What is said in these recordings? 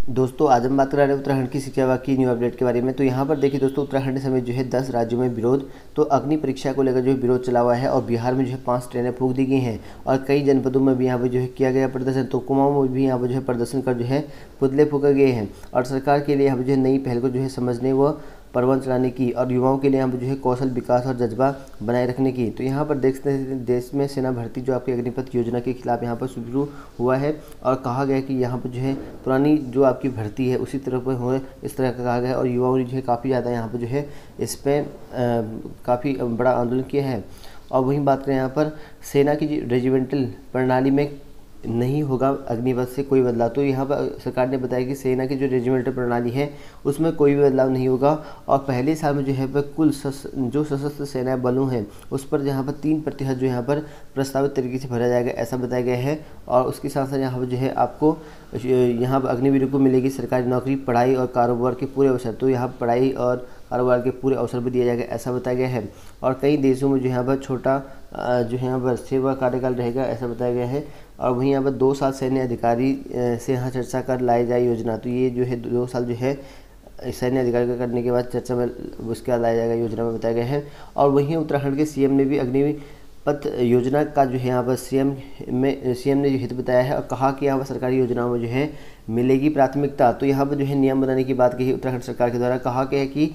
दोस्तों आज हम बात कर रहे हैं उत्तराखंड की शिक्षा विभाग की न्यू अपडेट के बारे में। तो यहाँ पर देखिए दोस्तों, उत्तराखंड समेत जो है 10 राज्यों में विरोध। तो अग्नि परीक्षा को लेकर जो है विरोध चला हुआ है और बिहार में जो है 5 ट्रेनें फूंक दी गई हैं और कई जनपदों में भी यहाँ पर जो है किया गया प्रदर्शन। तो कुमाऊं में भी यहाँ पर जो है प्रदर्शन कर जो है पुतले फूके गए हैं और सरकार के लिए यहाँ पर जो है नई पहल को जो है समझने व प्रबंध चलाने की और युवाओं के लिए यहाँ पर जो है कौशल विकास और जज्बा बनाए रखने की। तो यहाँ पर देख सकते हैं देश में सेना भर्ती जो आपकी अग्निपथ योजना के खिलाफ यहाँ पर शुरू हुआ है और कहा गया कि यहाँ पर जो है पुरानी जो आपकी भर्ती है उसी तरह पर हो, इस तरह का कहा गया है और युवाओं ने जो है काफ़ी ज़्यादा यहाँ पर जो है इस पर काफ़ी बड़ा आंदोलन किया है। और वहीं बात करें यहाँ पर सेना की रेजिमेंटल प्रणाली में नहीं होगा अग्निपथ से कोई बदलाव। तो यहाँ पर सरकार ने बताया कि सेना की जो रेजिमेंटल प्रणाली है उसमें कोई भी बदलाव नहीं होगा और पहले साल में जो है वह कुल जो सशस्त्र सेना बलों हैं उस पर यहाँ पर 3% जो यहाँ पर प्रस्तावित तरीके से भरा जाएगा, ऐसा बताया गया है। और उसके साथ साथ यहाँ पर जो है आपको यहाँ पर अग्निवीरों को मिलेगी सरकारी नौकरी, पढ़ाई और कारोबार के पूरे अवसर। तो यहाँ पढ़ाई और कारोबार के पूरे अवसर भी दिया जाएगा, ऐसा बताया गया है। और कई देशों में जो यहाँ पर छोटा जो यहाँ पर सेवा कार्यकाल रहेगा, ऐसा बताया गया है। और वहीं यहाँ पर 2 साल सैन्य अधिकारी से यहाँ चर्चा कर लाई जाए योजना। तो ये जो है 2 साल जो है सैन्य अधिकारी का करने के बाद चर्चा में उसके बाद लाया जाएगा, योजना में बताया गया है। और वहीं उत्तराखंड के सीएम ने भी अग्निपथ योजना का जो है यहाँ पर सीएम ने जो हित बताया है और कहा कि यहाँ पर सरकारी योजनाओं में जो है मिलेगी प्राथमिकता। तो यहाँ पर जो है नियम बनाने की बात कही उत्तराखंड सरकार के द्वारा। कहा गया है कि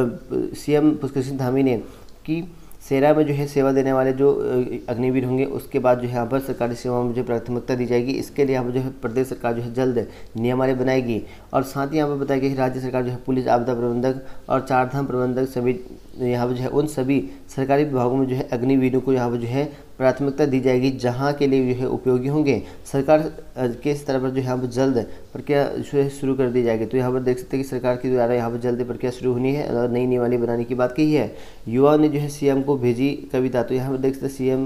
सीएम पुष्कर सिंह धामी ने कि सेना में जो है सेवा देने वाले जो अग्निवीर होंगे उसके बाद जो है यहाँ पर सरकारी सेवाओं में जो प्राथमिकता दी जाएगी। इसके लिए यहाँ पर जो है प्रदेश सरकार जो है जल्द नियमावली बनाएगी। और साथ ही यहाँ पर बताया गया कि राज्य सरकार जो है पुलिस, आपदा प्रबंधक और चारधाम प्रबंधक सभी यहाँ पर जो है उन सभी सरकारी विभागों में जो है अग्निवीरों को यहाँ पर जो है प्राथमिकता दी जाएगी जहाँ के लिए जो है उपयोगी होंगे। सरकार के स्तर पर जो यहाँ पर जल्द प्रक्रिया जो है शुरू कर दी जाएगी। तो यहाँ पर देख सकते हैं कि सरकार के द्वारा यहाँ पर जल्द प्रक्रिया शुरू होनी है और नई नियमावली बनाने की बात कही है। युवाओं ने जो है सीएम को भेजी कविता। तो यहाँ पर देख सकते हैं सीएम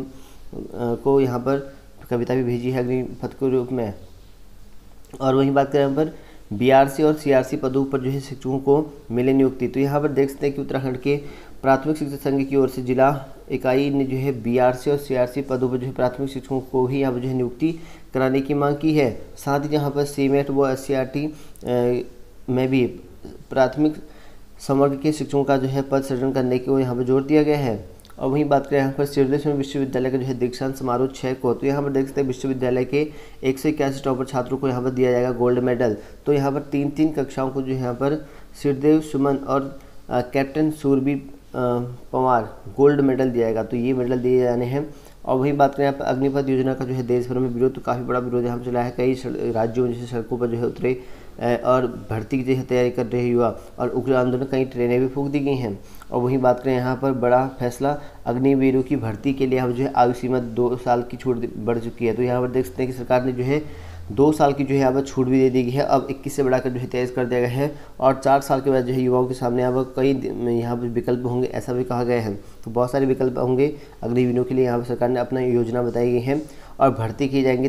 को यहाँ पर कविता भी भेजी है अग्निपथ के रूप में। और वहीं बात करें यहाँ पर बीआरसी और सीआरसी पदों पर जो है शिक्षकों को मिले नियुक्ति। तो यहाँ पर देख सकते हैं कि उत्तराखंड के प्राथमिक शिक्षा संघ की ओर से जिला इकाई ने जो है बीआरसी और सीआरसी पदों पर जो है प्राथमिक शिक्षकों को ही यहाँ पर जो है नियुक्ति कराने की मांग की है। साथ ही यहाँ पर सीमेट व एससीईआरटी में भी प्राथमिक संवर्ग के शिक्षकों का जो है पद सृजन करने को यहाँ पर जोर दिया गया है। और वहीं बात करें यहाँ पर सिरदेश में विश्वविद्यालय का जो है दीक्षांत समारोह 6 को। तो यहाँ पर देख सकते हैं विश्वविद्यालय के 181 टॉपर छात्रों को यहाँ पर दिया जाएगा गोल्ड मेडल। तो यहाँ पर 3 कक्षाओं को जो यहाँ पर सिरदेव सुमन और captain Surbhi Pawar gold medal दिया जाएगा। तो ये मेडल दिए जाने हैं। और वहीं बात करें यहाँ पर अग्निपथ योजना का जो है देश भर में विरोध, तो काफ़ी बड़ा विरोध यहाँ पर चला है। कई राज्यों में जैसे सड़कों पर जो है उतरे और भर्ती की जो है तैयारी कर रहे युवा और उग्र आंदोलन, कई ट्रेनें भी फूंक दी गई हैं। और वहीं बात करें यहाँ पर बड़ा फैसला, अग्निवीरों की भर्ती के लिए यहाँ जो है आयु सीमा 2 साल की छूट बढ़ चुकी है। तो यहाँ पर देख सकते हैं कि सरकार ने जो है 2 साल की जो है यहाँ पर छूट भी दे दी गई है, अब 21 से बढ़ाकर जो है 23 कर दिया गया है। और 4 साल के बाद जो है युवाओं के सामने यहाँ पर कई यहाँ पर विकल्प होंगे, ऐसा भी कहा गया है। तो बहुत सारे विकल्प होंगे अग्निवीरों के लिए, यहाँ पर सरकार ने अपना योजना बताई गई है। और भर्ती किए जाएंगे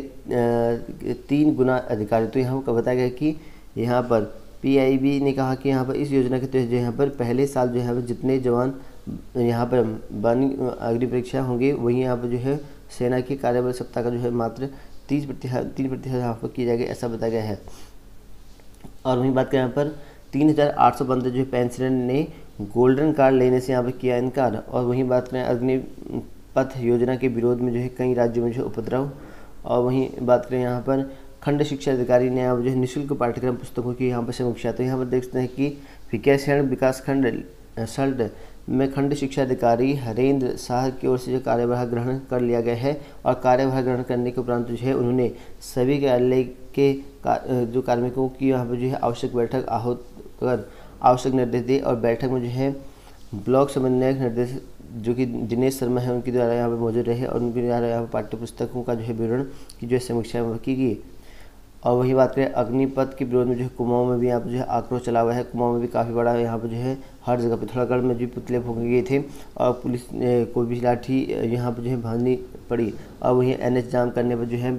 3 गुना अधिकारी। तो यहाँ पर बताया गया कि यहाँ पर पीआईबी ने कहा कि यहाँ पर इस योजना के तहत जो यहाँ पर पहले साल जो है जितने जवान यहाँ पर अग्नि परीक्षा होंगे वहीं यहाँ पर जो है सेना के कार्यबल सप्ताह का जो है मात्र 3% यहाँ पर किया जाएगा, ऐसा बताया गया है। और वहीं बात करें यहाँ पर 3800 बंदे जो है पेंशनर ने गोल्डन कार्ड लेने से यहाँ पर किया इनकार। और वहीं बात करें अग्निपथ योजना के विरोध में जो है कई राज्यों में जो है उपद्रव। और वहीं बात करें यहाँ पर खंड शिक्षा अधिकारी ने यहाँ जो है निःशुल्क पाठ्यक्रम पुस्तकों की यहाँ पर समीक्षा। तो यहाँ पर देखते हैं कि विकासखंड विकासखंड सल्ट में खंड शिक्षा अधिकारी हरेंद्र शाह की ओर से जो कार्यभार ग्रहण कर लिया गया है। और कार्यभार ग्रहण करने के उपरांत जो है उन्होंने सभी कार्यालय के जो कार्मिकों की यहाँ पर जो है आवश्यक बैठक आहूत कर आवश्यक निर्देश दिए। और बैठक में जो है ब्लॉक समन्वयक निर्देश जो कि दिनेश शर्मा है उनके द्वारा यहाँ पर मौजूद रहे और उनके द्वारा यहाँ पर पाठ्य पुस्तकों का जो है विवरण की जो है समीक्षा की गई। और वही बात करें अग्निपथ के विरोध में जो है कुमाऊं में भी यहाँ पर जो है आक्रोश चला हुआ है। कुमाऊं में भी काफ़ी बड़ा यहाँ पर जो है हर जगह पिथौरागढ़ में जो पुतले फूंके गए थे और पुलिस को भी लाठी यहाँ पर जो है भांजनी पड़ी। और वहीं NH जाम करने पर जो है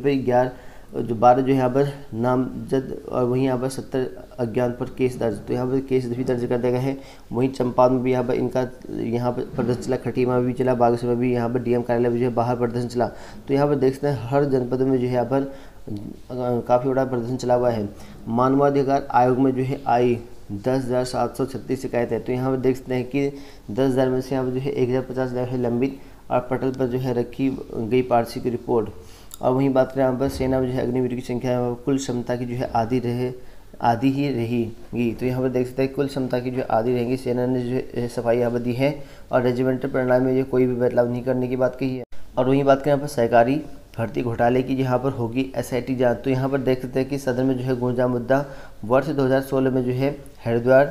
12 जो यहाँ पर नामजद और वहीं यहाँ पर 70 अज्ञान पर केस दर्ज। तो यहाँ पर केस भी दर्ज कर दिया गया है। वहीं चंपावत में भी यहाँ पर इनका यहाँ पर प्रदर्शन चला, खटीमा में भी चला, बागेश्वर में भी यहाँ पर DM कार्यालय में जो है बाहर प्रदर्शन चला। तो यहाँ पर देख सकते हैं हर जनपद में जो है यहाँ पर काफ़ी बड़ा प्रदर्शन चला हुआ है। मानवाधिकार आयोग में जो है आई 10,736 शिकायत है। तो यहाँ पर देख सकते हैं कि 10,000 में से यहाँ पर जो है 1,050 जो है लंबित और पटल पर जो है रखी गई पारसी की रिपोर्ट। और वहीं बात करें यहाँ पर सेना में जो है अग्निवीर की संख्या कुल क्षमता की जो है आधी ही रहेगी। तो यहाँ पर देख सकते हैं कुल क्षमता की जो आधी रहेंगी। सेना ने जो है सफाई यहाँ पर दी है और रेजिमेंटल प्रणाली में जो कोई भी बदलाव नहीं करने की बात कही है। और वहीं बात करें यहाँ पर सहकारी भर्ती घोटाले की, यहाँ पर होगी SIT जांच। तो यहाँ पर देख सकते हैं कि सदन में जो है गूंजा मुद्दा। वर्ष 2016 में जो है हरिद्वार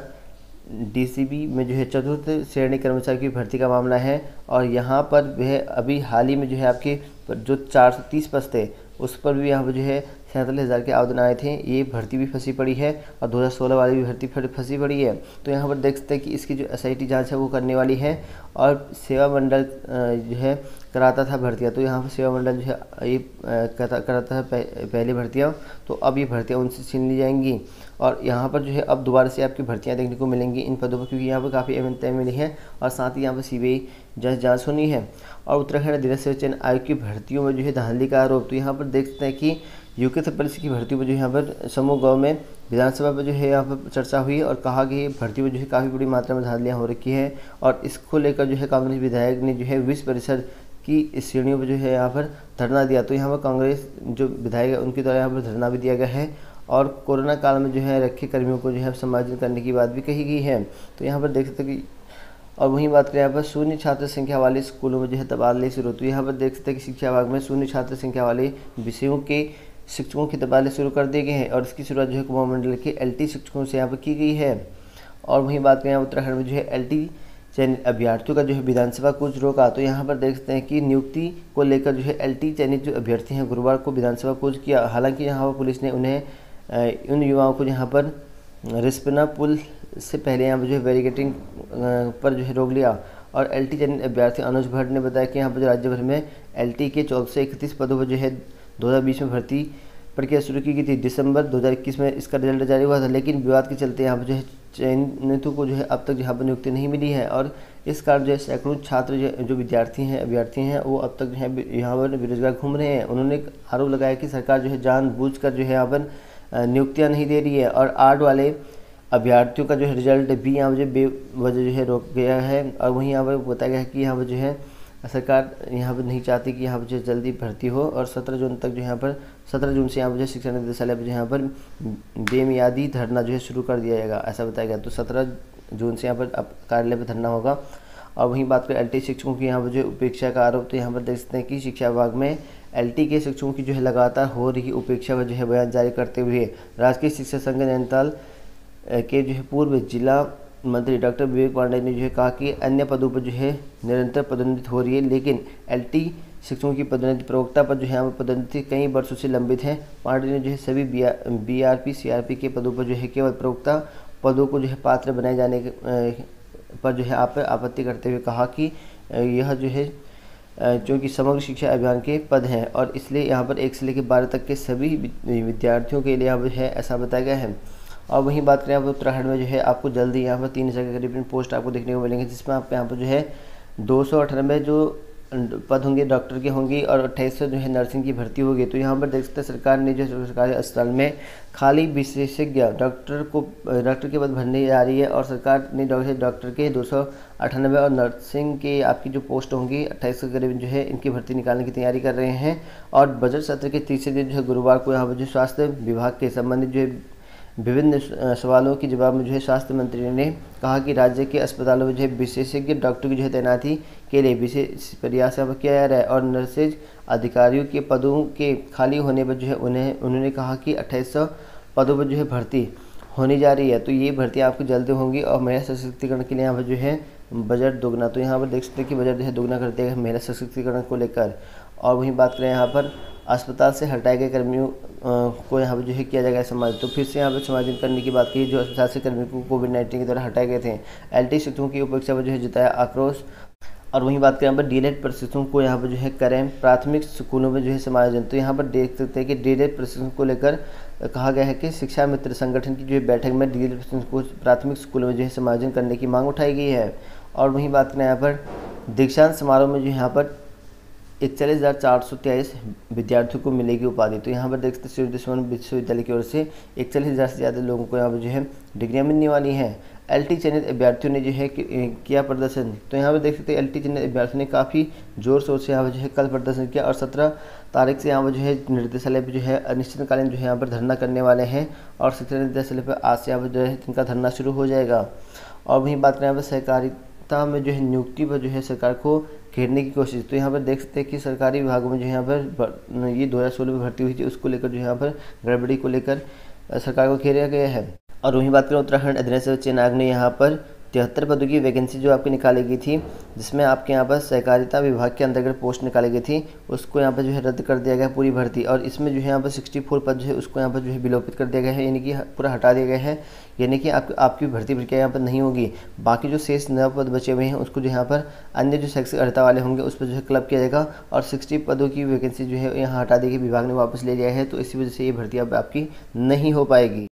DCB में जो है चतुर्थ श्रेणी कर्मचारी की भर्ती का मामला है। और यहाँ पर वह अभी हाल ही में जो है आपके जो 430 पद थे उस पर भी यहाँ पर जो है 47,000 के आवेदन आए थे। ये भर्ती भी फंसी पड़ी है और 2016 वाली भी भर्ती फंसी पड़ी है। तो यहाँ पर देख सकते हैं कि इसकी जो SIT जांच है वो करने वाली है। और सेवा मंडल जो है कराता था भर्तियाँ। तो यहाँ पर सेवा मंडल जो है ये कराता था पहले भर्तियाँ, तो अब ये भर्तियाँ उनसे छीन ली जाएंगी। और यहाँ पर जो है अब दोबारा से आपकी भर्तियाँ देखने को मिलेंगी इन पदों पर, क्योंकि यहाँ पर काफ़ी अहमियत मिली है और साथ ही यहाँ पर CBI जांच होनी है। और उत्तराखंड अधिराज्य सेवा चयन आयोग की भर्तियों में जो है धांधली का आरोप। तो यहाँ पर देख सकते हैं कि UKSPSC की भर्तियों में जो यहाँ पर समूह गाँव में विधानसभा पर जो है यहाँ पर चर्चा हुई और कहा कि भर्ती में जो है काफ़ी बड़ी मात्रा में धांधलियाँ हो रखी है। और इसको लेकर जो है कांग्रेस विधायक ने जो है विश्व परिषद की श्रेणियों पर जो है यहाँ पर धरना दिया। तो यहाँ पर कांग्रेस जो विधायक है उनके द्वारा यहाँ पर धरना भी दिया गया है। और कोरोना काल में जो है रखे कर्मियों को जो है समायोजन करने की बात भी कही गई है। तो यहाँ पर देख सकते हैं कि और वहीं बात करें यहाँ पर शून्य छात्र संख्या वाले स्कूलों में जो है तबादले शुरू। तो यहाँ पर देख सकते हैं कि शिक्षा विभाग में शून्य छात्र संख्या वाले विषयों के शिक्षकों के तबादले शुरू कर दिए गए हैं। और इसकी शुरुआत जो है कुमाऊं मंडल के LT शिक्षकों से यहाँ पर की गई है। और वहीं बात करें उत्तराखंड में जो है LT चयनित अभ्यर्थियों का जो है विधानसभा कूच रोका। तो यहाँ पर देख सकते हैं कि नियुक्ति को लेकर जो है LT चयनित जो अभ्यर्थी हैं गुरुवार को विधानसभा कूच किया। हालांकि यहाँ पर पुलिस ने उन युवाओं को यहाँ पर रिस्पना पुल से पहले यहाँ पर जो है बैरिकेडिंग पर जो है रोक लिया। और LT चयनित अभ्यर्थी अनुज भट्ट ने बताया कि यहाँ पर जो राज्य भर में LT के 1431 पदों पर जो है 2020 में भर्ती प्रक्रिया शुरू की गई थी। दिसंबर 2021 में इसका रिजल्ट जारी हुआ था, लेकिन विवाद के चलते यहाँ पर जो है चयनितों को जो है अब तक यहाँ पर नियुक्ति नहीं मिली है। और इस कारण जो है सैकड़ों छात्र जो विद्यार्थी हैं अभ्यर्थी हैं वो अब तक जो है यहाँ पर बेरोजगार घूम रहे हैं। उन्होंने आरोप लगाया कि सरकार जो है जानबूझकर जो है यहाँ पर नियुक्तियाँ नहीं दे रही है। और आर्ट वाले अभ्यर्थियों का जो है रिजल्ट भी यहाँ पर बेवजह जो है रोक गया है। और वहीं यहाँ पर बताया गया है कि यहाँ पर जो है सरकार यहाँ पर नहीं चाहती कि यहाँ पर जो जल्दी भर्ती हो। और 17 जून तक जो यहाँ पर 17 जून से यहाँ पर जो शिक्षा निदेशालय पर जो यहाँ पर बेमियादी धरना जो है शुरू कर दिया जाएगा, ऐसा बताया गया। तो 17 जून से यहाँ पर अब कार्यालय पर धरना होगा। और वहीं बात करें LT शिक्षकों की यहाँ पर जो उपेक्षा का आरोप। तो यहाँ पर देख सकते हैं कि शिक्षा विभाग में LT के शिक्षकों की जो है लगातार हो रही उपेक्षा पर जो है बयान जारी करते हुए राजकीय शिक्षा संघ नैनीताल के जो है पूर्व जिला मंत्री डॉक्टर विवेक पांडे ने जो है कहा कि अन्य पदों पर जो है निरंतर पदोन्नति हो रही है, लेकिन LT शिक्षकों की पदोन्नति प्रवक्ता पर जो है यहाँ पर पदोन्नति कई वर्षों से लंबित है। पांडे ने जो है सभी BRP CRP के पदों पर जो है केवल प्रवक्ता पदों को जो है पात्र बनाए जाने पर जो है आपत्ति करते हुए कहा कि यह जो है क्योंकि समग्र शिक्षा अभियान के पद हैं और इसलिए यहाँ पर 1 से लेकर 12 तक के सभी विद्यार्थियों के लिए यहाँ पर है, ऐसा बताया गया है। और वहीं बात करें यहाँ पर उत्तराखंड में जो है आपको जल्दी यहाँ पर 3,000 के करीब पोस्ट आपको देखने को मिलेंगे, जिसमें आपको यहाँ पर जो है 298 जो पद होंगे डॉक्टर के होंगे और 2800 जो है नर्सिंग की भर्ती होगी। तो यहाँ पर देख सकते हैं सरकार ने जो सरकारी अस्पताल में खाली विशेषज्ञ डॉक्टर के पद भरने जा रही है। और सरकार ने डॉक्टर के 298 और नर्सिंग के आपकी जो पोस्ट होंगी 28 के करीब जो है इनकी भर्ती निकालने की तैयारी कर रहे हैं। और बजट सत्र के तीसरे दिन जो है गुरुवार को यहाँ पर जो स्वास्थ्य विभाग के संबंधित जो है विभिन्न सवालों के जवाब में जो है स्वास्थ्य मंत्री ने कहा कि राज्य के अस्पतालों में जो है विशेषज्ञ डॉक्टर की जो है तैनाती के लिए विशेष प्रयास किया जा रहा है। और नर्सेज अधिकारियों के पदों के खाली होने पर जो है उन्होंने कहा कि 2800 पदों पर जो है भर्ती होने जा रही है। तो ये भर्ती आपको जल्दी होंगी। और महिला सशक्तिकरण के लिए यहाँ पर जो है बजट दोगुना, तो यहाँ पर देख सकते हैं कि बजट जो है दोगुना कर दिया है महिला सशक्तिकरण को लेकर। और वहीं बात करें यहाँ पर अस्पताल से हटाए गए कर्मियों को यहाँ पर जो है किया जाएगा समायोजन। तो फिर से यहाँ पर समायोजन करने की बात की जो अस्पताल से कर्मियों को कोविड-19 के दौरान हटाए गए थे। LT शिक्षकों की उपेक्षा पर जो है जताया आक्रोश। और वहीं बात करें यहाँ पर DLED प्रशिक्षकों को यहाँ पर जो है करें प्राथमिक स्कूलों में जो है समायोजन। तो यहाँ पर देख सकते हैं कि DLED प्रशिक्षण को लेकर कहा गया है कि शिक्षा मित्र संगठन की जो है बैठक में DLED प्रशिक्षण को प्राथमिक स्कूलों में जो है समायोजन करने की मांग उठाई गई है। और वहीं बात करें यहाँ पर दीक्षांत समारोह में जो यहाँ पर 41,423 विद्यार्थियों को मिलेगी उपाधि। तो यहाँ पर देख सकते हैं शिव विश्वविद्यालय की ओर से 41,000 से ज़्यादा लोगों को यहाँ पर जो है डिग्रियाँ मिलने वाली हैं। LT चयनित अभ्यर्थियों ने जो है किया प्रदर्शन। तो यहाँ पर देख सकते हैं LT चयनित अभ्यर्थियों ने काफ़ी ज़ोर शोर से यहाँ पर जो है कल प्रदर्शन किया और 17 तारीख से यहाँ पर जो है निर्देशालय पर जो है अनिश्चितकालीन जो है यहाँ पर धरना करने वाले हैं और शिक्षा निर्देशालय पर आज से यहाँ पर जो है इनका धरना शुरू हो जाएगा। और वहीं बात करें यहाँ पर सहकारिता में जो है नियुक्ति पर जो है सरकार को घेरने की कोशिश। तो यहाँ पर देख सकते हैं कि सरकारी विभागों में जो यहाँ पर ये 2016 में भर्ती हुई थी, उसको लेकर जो यहाँ पर गड़बड़ी को लेकर सरकार को घेरा गया है। और वहीं बात करें उत्तराखंड अधीनस्थ चयन आयोग ने यहाँ पर 73 पदों की वैकेंसी जो आपकी निकाली गई थी, जिसमें आपके यहाँ पर सहकारिता विभाग के अंतर्गत पोस्ट निकाली गई थी, उसको यहाँ पर जो है रद्द कर दिया गया पूरी भर्ती। और इसमें जो है यहाँ पर 64 पद जो है उसको यहाँ पर जो है विलोपित कर दिया गया है, यानी कि पूरा हटा दिया गया है, यानी कि आपकी भर्ती प्रक्रिया यहाँ पर नहीं होगी। बाकी जो शेष 9 पद बचे हुए हैं उसको जो यहाँ पर अन्य जो शैक्षिक अर्हता वाले होंगे उस पर जो है क्लब किया जाएगा और 60 पदों की वैकेंसी जो है यहाँ हटा दी गई, विभाग ने वापस ले लिया है। तो इसी वजह से ये भर्ती अब आपकी नहीं हो पाएगी।